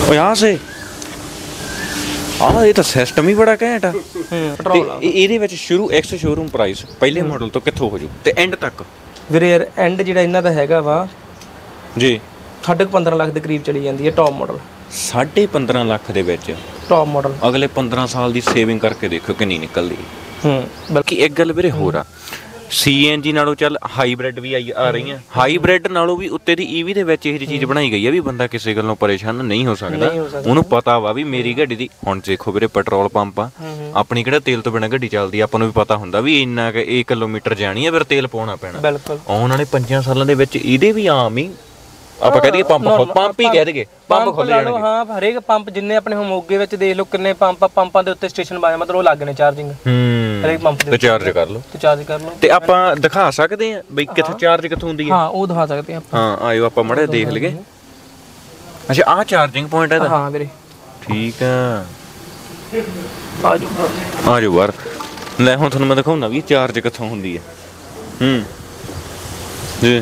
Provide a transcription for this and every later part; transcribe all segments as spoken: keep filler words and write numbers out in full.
यहाँ से हाँ ये तो सिस्टम ही बड़ा घैंट आ। ਇਹਦੇ ਵਿੱਚ ਸ਼ੁਰੂ ਐਕਸ ਸ਼ੋਰੂਮ ਪ੍ਰਾਈਸ ਪਹਿਲੇ ਮਾਡਲ ਤੋਂ ਕਿੱਥੋਂ ਹੋ ਜੂ ਤੇ ਐਂਡ ਤੱਕ? ਵੀਰੇ ਯਾਰ ਐਂਡ ਜਿਹੜਾ ਇਹਨਾਂ ਦਾ ਹੈਗਾ ਵਾ ਜੀ ਸਾਢੇ ਪੰਦਰਾਂ ਲੱਖ ਦੇ ਕਰੀਬ ਚਲੀ ਜਾਂਦੀ ਹੈ ਟੌਪ ਮਾਡਲ। ਸਾਢੇ ਪੰਦਰਾਂ ਲੱਖ ਦੇ ਵਿੱਚ ਟੌਪ ਮਾਡਲ ਅਗਲੇ ਪੰਦਰਾਂ ਸਾਲ ਦੀ ਸੇਵਿੰਗ ਕਰਕੇ ਦੇਖੋ ਕਿੰਨੀ ਨਿਕਲਦੀ। ਹੂੰ ਬਲਕਿ ਇੱਕ ਗੱਲ ਵੀਰੇ ਹੋਰ ਆ, ਸੀ ਐਨ ਜੀ ਨਾਲੋਂ ਚੱਲ ਹਾਈਬ੍ਰਿਡ ਵੀ ਆਈ ਆ ਰਹੀਆਂ, ਹਾਈਬ੍ਰਿਡ ਨਾਲੋਂ ਵੀ ਉੱਤੇ ਦੀ ਈਵੀ ਦੇ ਵਿੱਚ ਇਹ ਜਿਹੀ ਚੀਜ਼ ਬਣਾਈ ਗਈ ਆ ਵੀ ਬੰਦਾ ਕਿਸੇ ਗੱਲੋਂ ਪਰੇਸ਼ਾਨ ਨਹੀਂ ਹੋ ਸਕਦਾ। ਉਹਨੂੰ ਪਤਾ ਵਾ ਵੀ ਮੇਰੀ ਗੱਡੀ ਦੀ ਹੁਣ ਦੇਖੋ ਵੀਰੇ ਪੈਟਰੋਲ ਪੰਪ ਆ ਆਪਣੀ, ਕਿਹੜਾ ਤੇਲ ਤੋਂ ਬਿਨਾਂ ਗੱਡੀ ਚੱਲਦੀ, ਆਪਾਂ ਨੂੰ ਵੀ ਪਤਾ ਹੁੰਦਾ ਵੀ ਇੰਨਾ ਕਿ ਇਹ ਕਿਲੋਮੀਟਰ ਜਾਣੀ ਆ ਫਿਰ ਤੇਲ ਪਾਉਣਾ ਪੈਣਾ। ਬਿਲਕੁਲ ਆਉਣ ਵਾਲੇ ਪੰਜਾਂ ਸਾਲਾਂ ਦੇ ਵਿੱਚ ਇਹਦੇ ਵੀ ਆਮ ਹੀ ਆਪਾਂ ਕਹਿ ਦਈਏ ਪੰਪ ਪੰਪ ਹੀ ਕਹਿ ਦਈਏ ਪੰਪ ਖੁੱਲ ਜਾਣਗੇ। ਹਾਂ ਹਰੇਕ ਪੰਪ ਜਿੰਨੇ ਆਪਣੇ ਮੋਗੇ ਵਿੱਚ ਦੇਖ ਲਓ ਕਿੰਨੇ ਪੰਪ ਪੰਪਾਂ ਦੇ ਉੱਤੇ ਸਟੇਸ਼ਨ ਬਾਏ ਮਤਲਬ ਉਹ ਲੱਗ ਨੇ ਚਾਰਜਿੰਗ। ਹੂੰ ਹਰੇਕ ਪੰਪ ਤੇ ਚਾਰਜ ਕਰ ਲਓ ਤੇ ਚਾਰਜ ਕਰ ਲਓ ਤੇ ਆਪਾਂ ਦਿਖਾ ਸਕਦੇ ਆ ਬਈ ਕਿੱਥੇ ਚਾਰਜ ਕਿੱਥੋਂ ਹੁੰਦੀ ਹੈ। ਹਾਂ ਉਹ ਦਿਖਾ ਸਕਦੇ ਆ ਹਾਂ ਆਇਓ ਆਪਾਂ ਮੜੇ ਦੇਖ ਲਈਏ। ਅੱਛਾ ਆਹ ਚਾਰਜਿੰਗ ਪੁਆਇੰਟ ਹੈ? ਹਾਂ ਵੀਰੇ ਠੀਕ ਆ ਆਜੋ ਆਜੋ ਬਾਹਰ ਲੈ ਹੁਣ ਤੁਹਾਨੂੰ ਮੈਂ ਦਿਖਾਉਣਾ ਵੀ ਚਾਰਜ ਕਿੱਥੋਂ ਹੁੰਦੀ ਹੈ। ਹੂੰ ਜੀ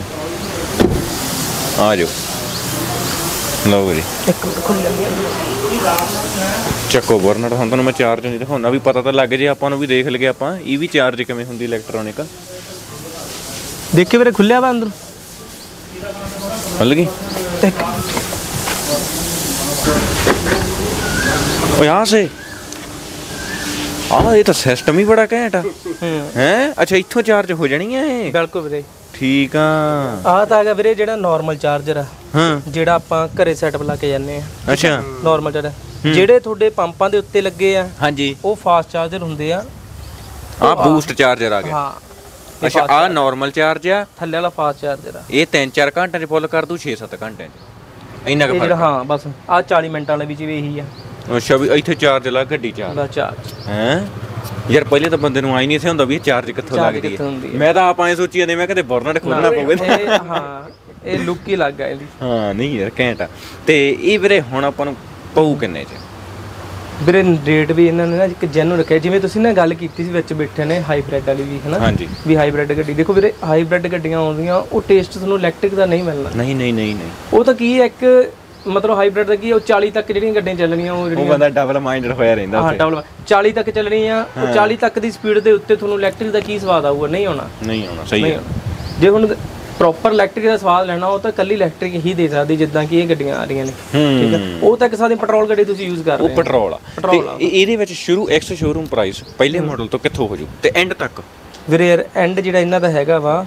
ਆਜੋ ਲਓ ਜੀ ਇੱਕ ਮਿੰਟ ਖੁੱਲ ਜਾਂਦੀ ਚੱਕੋ ਬਰਨਟ। ਹੁਣ ਤੁਹਾਨੂੰ ਮੈਂ ਚਾਰਜ ਨਹੀਂ ਦਿਖਾਉਣਾ ਵੀ ਪਤਾ ਤਾਂ ਲੱਗ ਜੇ ਆਪਾਂ ਨੂੰ ਵੀ ਦੇਖ ਲਈਏ ਆਪਾਂ ਇਹ ਵੀ ਚਾਰਜ ਕਿਵੇਂ ਹੁੰਦੀ ਇਲੈਕਟ੍ਰੋਨਿਕ। ਦੇਖੇ ਵੀਰੇ ਖੁੱਲਿਆ ਵਾ ਅੰਦਰ ਖੁੱਲ ਗਈ ਇੱਕ ਉਹ यहाँ से हाँ ये तो सिस्टम ही बड़ा घैंट आ है। अच्छा इत्थों चार्ज हो जानी है ये? ਬਿਲਕੁਲ ਵੀਰੇ ठीक आ ਆਹ ਤਾਂ ਹੈਗਾ ਵੀਰੇ ਜਿਹੜਾ ਨਾਰਮਲ ਚਾਰਜਰ ਆ ਹਾਂ ਜਿਹੜਾ ਆਪਾਂ ਘਰੇ ਸੈਟਅਪ ਲਾ ਕੇ ਜਾਂਦੇ ਆ। ਅੱਛਾ ਨਾਰਮਲ ਚਾਰਜਰ ਜਿਹੜੇ ਤੁਹਾਡੇ ਪੰਪਾਂ ਦੇ ਉੱਤੇ ਲੱਗੇ ਆ ਹਾਂਜੀ ਉਹ ਫਾਸਟ ਚਾਰਜਰ ਹੁੰਦੇ ਆ। ਆ ਬੂਸਟ ਚਾਰਜਰ ਆ ਗਿਆ। ਹਾਂ ਅੱਛਾ ਆ ਨਾਰਮਲ ਚਾਰਜ ਆ, ਥੱਲੇ ਵਾਲਾ ਫਾਸਟ ਚਾਰਜਰ ਆ। ਇਹ ਤਿੰਨ ਚਾਰ ਘੰਟਿਆਂ ਚ ਫੁੱਲ ਕਰ ਦੂ ਛੇ ਸੱਤ ਘੰਟਿਆਂ ਚ ਇੰਨਾ ਕੁ ਇਹ ਫਰਕ। ਜਿਹੜਾ ਹਾਂ ਬਸ ਆ ਚਾਲੀ ਮਿੰਟਾਂ ਵਾਲੇ ਵਿੱਚ ਵੀ ਇਹੀ ਆ। ਅੱਛਾ ਵੀ ਇੱਥੇ ਚਾਰਜ ਲਾ ਗੱਡੀ ਚਾਰਜ ਬਸ ਚਾਰਜ ਹੈ ਯਾਰ ਪਹਿਲੇ ਤਾਂ ਬੰਦੇ ਨੂੰ ਆਈ ਨਹੀਂ ਸੀ ਹੁੰਦਾ ਵੀ ਇਹ ਚਾਰਜ ਕਿੱਥੋਂ ਲੱਗਦੀ ਹੈ। ਮੈਂ ਤਾਂ ਆਪ ਐ ਸੋਚੀ ਜਾਂਦੇ ਮੈਂ ਕਦੇ ਬਰਨਟ ਖੋਲਣਾ ਪਵੇ। ਹਾਂ ਇਹ ਲੁੱਕ ਹੀ ਲੱਗ ਗਿਆ ਇਹਦੀ। ਹਾਂ ਨਹੀਂ ਯਾਰ ਘੈਂਟ ਆ। ਤੇ ਇਹ ਵੀਰੇ ਹੁਣ ਆਪਾਂ ਨੂੰ ਪਊ ਕਿੰਨੇ ਚ? ਵੀਰੇ ਰੇਟ ਵੀ ਇਹਨਾਂ ਨੇ ਨਾ ਇੱਕ ਜੈਨੂਨ ਰੱਖਿਆ, ਜਿਵੇਂ ਤੁਸੀਂ ਨਾ ਗੱਲ ਕੀਤੀ ਸੀ ਵਿੱਚ ਬੈਠੇ ਨੇ ਹਾਈਬ੍ਰਿਡ ਵਾਲੀ ਵੀ ਹਨਾ ਹਾਂਜੀ ਵੀ ਹਾਈਬ੍ਰਿਡ ਗੱਡੀ। ਦੇਖੋ ਵੀਰੇ ਹਾਈਬ੍ਰਿਡ ਗੱਡੀਆਂ ਆਉਂਦੀਆਂ ਉਹ ਟੇਸਟ ਤੁਹਾਨੂੰ ਇਲੈਕਟ੍ਰਿਕ ਦਾ ਨਹੀਂ ਮਿਲਣਾ। ਨਹੀਂ ਨਹੀਂ ਨਹੀਂ ਨਹੀਂ ਉਹ ਤਾਂ ਕੀ ਇੱਕ ਮਤਲਬ ਹਾਈਬ੍ਰਿਡ ਦਾ ਕੀ ਉਹ ਚਾਲੀ ਤੱਕ ਜਿਹੜੀਆਂ ਗੱਡੀਆਂ ਚੱਲਣੀਆਂ ਉਹ ਉਹ ਬੰਦਾ ਡਬਲ ਮਾਈਂਡਡ ਹੋਇਆ ਰਹਿੰਦਾ। ਹਾਂ ਡਬਲ ਚਾਲੀ ਤੱਕ ਚੱਲਣੀਆਂ ਉਹ ਚਾਲੀ ਤੱਕ ਦੀ ਸਪੀਡ ਦੇ ਉੱਤੇ ਤੁਹਾਨੂੰ ਇਲੈਕਟ੍ਰਿਕ ਦਾ ਕੀ ਸਵਾਦ ਆਊਗਾ? ਨਹੀਂ ਆਉਣਾ ਨਹੀਂ ਆਉਣਾ। ਸਹੀ ਹੈ। ਜੇ ਹੁਣ ਪ੍ਰੋਪਰ ਇਲੈਕਟ੍ਰਿਕ ਦਾ ਸਵਾਦ ਲੈਣਾ ਉਹ ਤਾਂ ਕੱਲੀ ਇਲੈਕਟ੍ਰਿਕ ਹੀ ਦੇ ਸਕਦੀ ਜਿੱਦਾਂ ਕਿ ਇਹ ਗੱਡੀਆਂ ਆ ਰਹੀਆਂ ਨੇ। ਠੀਕ ਹੈ ਉਹ ਤਾਂ ਇੱਕ ਸਾਡੀ ਪੈਟਰੋਲ ਗੱਡੀ ਤੁਸੀਂ ਯੂਜ਼ ਕਰ ਰਹੇ ਹੋ। ਉਹ ਪੈਟਰੋਲ ਆ ਤੇ ਇਹਦੇ ਵਿੱਚ ਸ਼ੁਰੂ ਐਕਸ ਸ਼ੋਰੂਮ ਪ੍ਰਾਈਸ ਪਹਿਲੇ ਮਾਡਲ ਤੋਂ ਕਿੱਥੋਂ ਹੋ ਜੂ ਤੇ ਐਂਡ ਤੱਕ? ਵੀਰੇ ਯਾਰ ਐਂਡ ਜਿਹੜਾ ਇਹਨਾਂ ਦਾ ਹੈਗਾ ਵਾ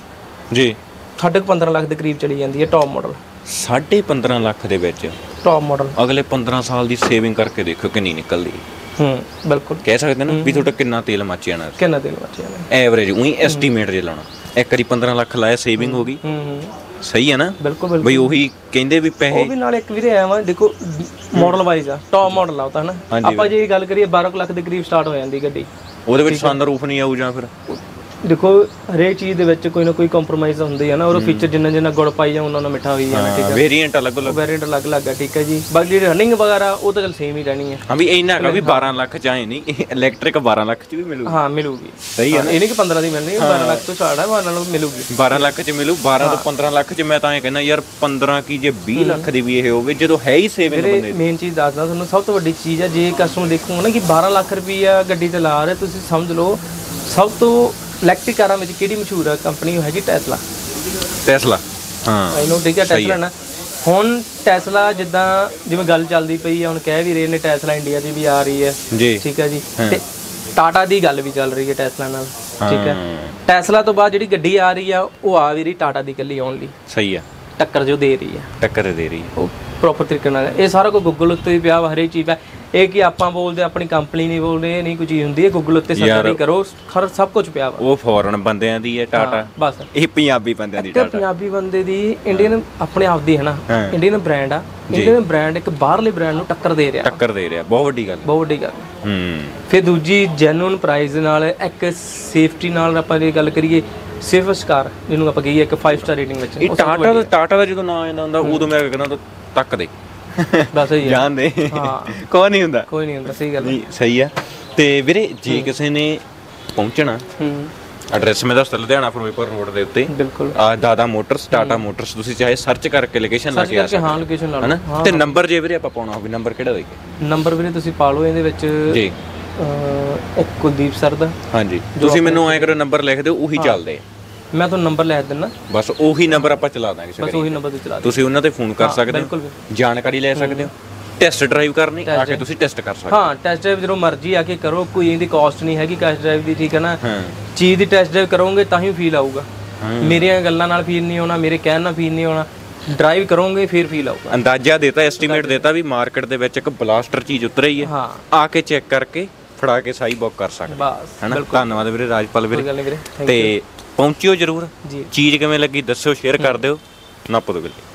ਜੀ ਸਾਢੇ ਪੰਦਰਾਂ ਲੱਖ ਦੇ ਕਰੀਬ ਚਲੀ ਜਾਂਦੀ ਹੈ ਟੌਪ ਮਾਡਲ। ਸਾਢੇ ਪੰਦਰਾਂ ਲੱਖ ਦੇ ਵਿੱਚ ਟੌਪ ਮਾਡਲ ਅਗਲੇ ਪੰਦਰਾਂ ਸਾਲ ਦੀ ਸੇਵਿੰਗ ਕਰਕੇ ਦੇਖੋ ਕਿੰਨੀ ਨਿਕਲਦੀ। ਹੂੰ ਬਿਲਕੁਲ ਕਹਿ ਸਕਦੇ ਨਾ ਵੀ ਤੁਹਾਡਾ ਕਿੰਨਾ ਤੇਲ ਮੱਚ ਜਾਣਾ। ਕਿੰਨਾ ਤੇਲ ਮੱਚ ਜਾਣਾ ਐਵਰੇਜ ਉਹੀ ਐਸਟੀਮੇਟ ਜੇ ਲਾਉਣਾ। ਇੱਕ ਵਾਰੀ ਪੰਦਰਾਂ ਲੱਖ ਲਾਇਆ ਸੇਵਿੰਗ ਹੋ ਗਈ। ਹੂੰ ਸਹੀ ਹੈ ਨਾ? ਬਿਲਕੁਲ ਬਿਲਕੁਲ ਬਈ ਉਹੀ ਕਹਿੰਦੇ ਵੀ ਪੈਸੇ ਉਹ ਵੀ ਨਾਲ ਇੱਕ ਵੀਰੇ ਆਇਆ ਵਾ ਦੇਖੋ ਮਾਡਲ ਵਾਈਜ਼ ਆ ਟੌਪ ਮਾਡਲ ਆ ਉਹ ਤਾਂ ਹਨਾ। ਆਪਾਂ ਜੇ ਗੱਲ ਕਰੀਏ ਬਾਰਾਂ ਲੱਖ ਦੇ ਕਰੀਬ ਸਟਾਰਟ ਹੋ ਜਾਂਦੀ ਗੱਡੀ। ਉਹਦੇ ਵਿੱਚ ਸਨਰੂਫ ਨਹੀਂ ਆਊ ਜਾਂ ਫਿਰ ਦੇਖੋ ਹਰੇਕ ਚੀਜ਼ ਦੇ ਵਿੱਚ ਕੋਈ ਨਾ ਕੋਈ ਕੰਪਰੋਮਾਈਜ਼ ਹੁੰਦੀ ਹੈ ਨਾ। ਉਹਦਾ ਫੀਚਰ ਜਿੰਨਾ ਜਿੰਨਾ ਗੁੜ ਪਾਈ ਜਾ ਉਹਨਾਂ ਨਾਲ ਮਿੱਠਾ ਹੋਈ ਜਾਣਾ। ਠੀਕ ਹੈ ਵੇਰੀਐਂਟ ਅਲੱਗ ਅਲੱਗ ਵੇਰੀਐਂਟ ਅਲੱਗ ਅਲੱਗ ਹੈ। ਠੀਕ ਹੈ ਜੀ ਬਾਕੀ ਜਿਹੜੀ ਰਨਿੰਗ ਵਗੈਰਾ ਉਹ ਤਾਂ ਚਲ ਸੇਮ ਹੀ ਰਹਿਣੀ ਹੈ। ਹਾਂ ਵੀ ਇੰਨਾ ਹੈਗਾ ਵੀ ਬਾਰਾਂ ਲੱਖ ਚ ਆਏ ਨਹੀਂ ਇਲੈਕਟ੍ਰਿਕ ਬਾਰਾਂ ਲੱਖ ਚ ਵੀ ਮਿਲੂਗੀ। ਹਾਂ ਮਿਲੂਗੀ ਸਹੀ ਹੈ ਨਾ? ਇਹ ਨਹੀਂ ਕਿ ਪੰਦਰਾਂ ਦੀ ਮਿਲਣੀ ਬਾਰਾਂ ਲੱਖ ਤੋਂ ਸਟਾਰਟ ਹੈ ਬਾਰਾਂ ਨਾਲ ਮਿਲੂਗੀ। ਬਾਰਾਂ ਲੱਖ ਚ ਮਿਲੂ। ਬਾਰਾਂ ਤੋਂ ਪੰਦਰਾਂ ਲੱਖ ਚ ਮੈਂ ਤਾਂ ਇਹ ਕਹਿੰਦਾ ਯਾਰ ਪੰਦਰਾਂ ਕੀ ਜੇ ਵੀਹ ਲੱਖ ਦੀ ਵੀ ਇਹ ਹੋਵੇ ਜਦੋਂ ਹੈ ਹੀ ਸੇਵਿੰਗ ਬੰਦੇ। ਮੇਨ ਚੀਜ਼ ਦੱਸਦਾ ਤੁਹਾਨੂੰ ਸਭ ਤੋਂ ਵੱਡੀ ਚੀਜ਼ ਹੈ ਜੇ ਕਸਟਮਰ ਦੇਖੂਗਾ ਨਾ ਕਿ ਬਾਰਾਂ ਲੱਖ ਰੁਪਈਆ ਗੱਡੀ ਤੇ ਲਾ ਰਹੇ ਤੁਸੀਂ ਸਮਝ ਲਓ ਸਭ ਤੋਂ ਇਲੈਕਟ੍ਰਿਕ ਕਾਰਾਂ ਵਿੱਚ ਕਿਹੜੀ ਮਸ਼ਹੂਰ ਹੈ ਕੰਪਨੀ ਉਹ ਹੈਗੀ ਟੈਸਲਾ। ਟੈਸਲਾ ਹਾਂ ਇਹਨੂੰ ਠੀਕ ਹੈ ਟੈਸਲਾ ਨਾ। ਹੁਣ ਟੈਸਲਾ ਜਿੱਦਾਂ ਜਿਵੇਂ ਗੱਲ ਚੱਲਦੀ ਪਈ ਹੈ ਹੁਣ ਕਹਿ ਵੀ ਰਹੇ ਨੇ ਟੈਸਲਾ ਇੰਡੀਆ 'ਚ ਵੀ ਆ ਰਹੀ ਹੈ ਜੀ। ਠੀਕ ਹੈ ਜੀ ਤੇ ਟਾਟਾ ਦੀ ਗੱਲ ਵੀ ਚੱਲ ਰਹੀ ਹੈ ਟੈਸਲਾ ਨਾਲ। ਠੀਕ ਹੈ ਟੈਸਲਾ ਤੋਂ ਬਾਅਦ ਜਿਹੜੀ ਗੱਡੀ ਆ ਰਹੀ ਆ ਉਹ ਆ ਵੀ ਰਹੀ ਟਾਟਾ ਦੀ ਇਕੱਲੀ ਓਨਲੀ। ਸਹੀ ਆ ਟੱਕਰ ਜੋ ਦੇ ਰਹੀ ਹੈ ਟੱਕਰ ਦੇ ਰਹੀ ਹੈ ਉਹ ਪ੍ਰੋਪਰ ਤਰੀਕੇ ਨਾਲ। ਇਹ ਸਾਰਾ ਕੁਝ ਗੂਗਲ ਉੱਤੇ ਹੀ ਪਿਆ ਵਾ ਹਰੇਕ ਚੀਜ਼ ਹੈ। ਇਹ ਕਿ ਆਪਾਂ ਬੋਲਦੇ ਆਪਣੀ ਕੰਪਨੀ ਨਹੀਂ ਬੋਲਦੇ ਇਹ ਨਹੀਂ ਕੋਈ ਚੀਜ਼ ਹੁੰਦੀ ਹੈ। ਗੂਗਲ ਉੱਤੇ ਸਰਚ ਕਰੋ ਖਰ ਸਭ ਕੁਝ ਪਿਆ ਵਾ। ਉਹ ਫੋਰਨ ਬੰਦਿਆਂ ਦੀ ਹੈ ਟਾਟਾ ਬਸ ਇਹ ਪੰਜਾਬੀ ਬੰਦਿਆਂ ਦੀ ਟਾਟਾ। ਪੰਜਾਬੀ ਬੰਦੇ ਦੀ ਇੰਡੀਅਨ ਆਪਣੇ ਆਪ ਦੀ ਹੈ ਨਾ ਇੰਡੀਅਨ ਬ੍ਰਾਂਡ ਆ। ਇੰਡੀਅਨ ਬ੍ਰਾਂਡ ਇੱਕ ਬਾਹਰਲੇ ਬ੍ਰਾਂਡ ਨੂੰ ਟੱਕਰ ਦੇ ਰਿਹਾ ਟੱਕਰ ਦੇ ਰਿਹਾ ਬਹੁਤ ਵੱਡੀ ਗੱਲ ਬਹੁਤ ਵੱਡੀ ਗੱਲ। ਹੂੰ ਫਿਰ ਦੂਜੀ ਜੈਨੂਨ ਪ੍ਰਾਈਸ ਨਾਲ ਇੱਕ ਸੇਫਟੀ ਨਾਲ ਆਪਾਂ ਜੇ ਗੱਲ ਕਰੀਏ ਸੇਫਸਟ ਕਾਰ ਜਿਹਨੂੰ ਆਪਾਂ ਕਹੀਏ ਇੱਕ ਫਾਈਵ ਸਟਾਰ ਰੇਟਿੰਗ ਵਿੱਚ। ਇਹ ਟਾਟਾ ਦਾ ਟਾਟਾ ਦਾ ਜਦੋਂ ਨਾਂ ਆਉਂਦਾ ਹੁੰਦਾ ਉਦੋਂ ਮੈਂ ਕਹਿੰਦਾ ਤੱਕ ਦੇ ਬਸ ਸਹੀ ਹੈ ਜਾਣ ਦੇ। ਹਾਂ ਕੋਈ ਨਹੀਂ ਹੁੰਦਾ ਕੋਈ ਨਹੀਂ ਹੁੰਦਾ। ਸਹੀ ਗੱਲ ਨਹੀਂ ਸਹੀ ਆ। ਤੇ ਵੀਰੇ ਜੇ ਕਿਸੇ ਨੇ ਪਹੁੰਚਣਾ ਐਡਰੈਸ ਮੈਂ ਦੱਸਦਾ ਲੁਧਿਆਣਾ ਫਿਰੋਜ਼ਪੁਰ ਰੋਡ ਦੇ ਉੱਤੇ ਬਿਲਕੁਲ ਆ ਦਾਦਾ ਮੋਟਰਸ ਟਾਟਾ ਮੋਟਰਸ ਤੁਸੀਂ ਚਾਹੇ ਸਰਚ ਕਰਕੇ ਲੋਕੇਸ਼ਨ ਲਾ ਕੇ ਆ ਸਕਦੇ ਹਾਂ ਲੋਕੇਸ਼ਨ ਲਾ ਲਓ ਹਨਾ ਤੇ ਨੰਬਰ ਜੇ ਵੀਰੇ ਆਪਾਂ ਪਾਉਣਾ ਹੋਵੇ ਨੰਬਰ ਕਿਹੜਾ ਹੋਏਗਾ ਨੰਬਰ ਵੀਰੇ ਤੁਸੀਂ ਪਾ ਲਓ ਇਹਦੇ ਵਿੱਚ ਜੀ ਅਹ, ਇੱਕ ਕੁਲਦੀਪ ਸਰ ਦਾ ਹਾਂਜੀ ਤੁਸੀਂ ਮੈਨੂੰ ਐਂ ਕਰੋ ਨੰਬਰ ਲਿਖ ਦਿਓ ਉਹੀ ਚੱਲਦੇ ਆ ਮੈਂ ਤੁਹਾਨੂੰ ਨੰਬਰ ਲੈ ਦਿੰਦਾ ਬਸ ਉਹੀ ਨੰਬਰ ਆਪਾਂ ਚਲਾ ਦਾਂਗੇ ਬਸ ਉਹੀ ਨੰਬਰ ਤੇ ਚਲਾ ਦਿਓ ਤੁਸੀਂ ਉਹਨਾਂ ਤੇ ਫੋਨ ਕਰ ਸਕਦੇ ਬਿਲਕੁਲ ਹੋ ਜਾਣਕਾਰੀ ਲੈ ਸਕਦੇ ਹੋ ਟੈਸਟ ਡਰਾਈਵ ਕਰਨੀ ਆ ਕੇ ਤੁਸੀਂ ਟੈਸਟ ਕਰ ਸਕਦੇ ਹਾਂ ਟੈਸਟ ਡਰਾਈਵ ਜਦੋਂ ਮਰਜ਼ੀ ਆ ਕੇ ਕਰੋ ਕੋਈ ਇਹਦੀ ਕਾਸਟ ਨਹੀਂ ਹੈਗੀ ਟੈਸਟ ਡਰਾਈਵ ਦੀ ਠੀਕ ਹੈ ਨਾ ਹਾਂ ਚੀਜ਼ ਦੀ ਟੈਸਟ ਡਰਾਈਵ ਕਰੋਗੇ ਤਾਂ ਹੀ ਫੀਲ ਆਊਗਾ ਮੇਰੀਆਂ ਗੱਲਾਂ ਨਾਲ ਫੀਲ ਨਹੀਂ ਹੋਣਾ ਮੇਰੇ ਕਹਿਣ ਨਾਲ ਫੀਲ ਨਹੀਂ ਹੋਣਾ ਡਰਾਈਵ ਕਰੋਗੇ ਫਿਰ ਫੀਲ ਆਊਗਾ ਅੰਦਾਜ਼ਾ ਦੇਤਾ ਐਸਟੀਮੇਟ ਦੇਤਾ ਵੀ ਮਾਰਕੀਟ ਦੇ ਵਿੱਚ ਇੱਕ ਬਲਾਸਟਰ ਚੀਜ਼ ਉਤਰ ਰਹੀ ਹੈ ਹਾਂ ਆ ਕੇ ਚੈੱਕ ਕਰਕੇ ਫੜਾ ਕੇ ਸਾਈ ਬੁੱਕ ਕਰ ਸਕਦੇ ਬਸ ਹਨਾ ਧੰਨਵਾਦ ਵੀਰੇ ਰਾਜਪਾਲ ਕੋਈ ਵੀਰੇ ਗੱਲ ਨਹੀਂ ਵੀਰੇ ਥੈਂਕ ਤੇ ਪਹੁੰਚਿਓ ਜਰੂਰ ਜੀ ਚੀਜ਼ ਕਿਵੇਂ ਲੱਗੀ ਦੱਸਿਓ ਸ਼ੇਅਰ ਕਰ ਦਿਓ ਨੱਪ ਦਿਓ ਗੱਲੇ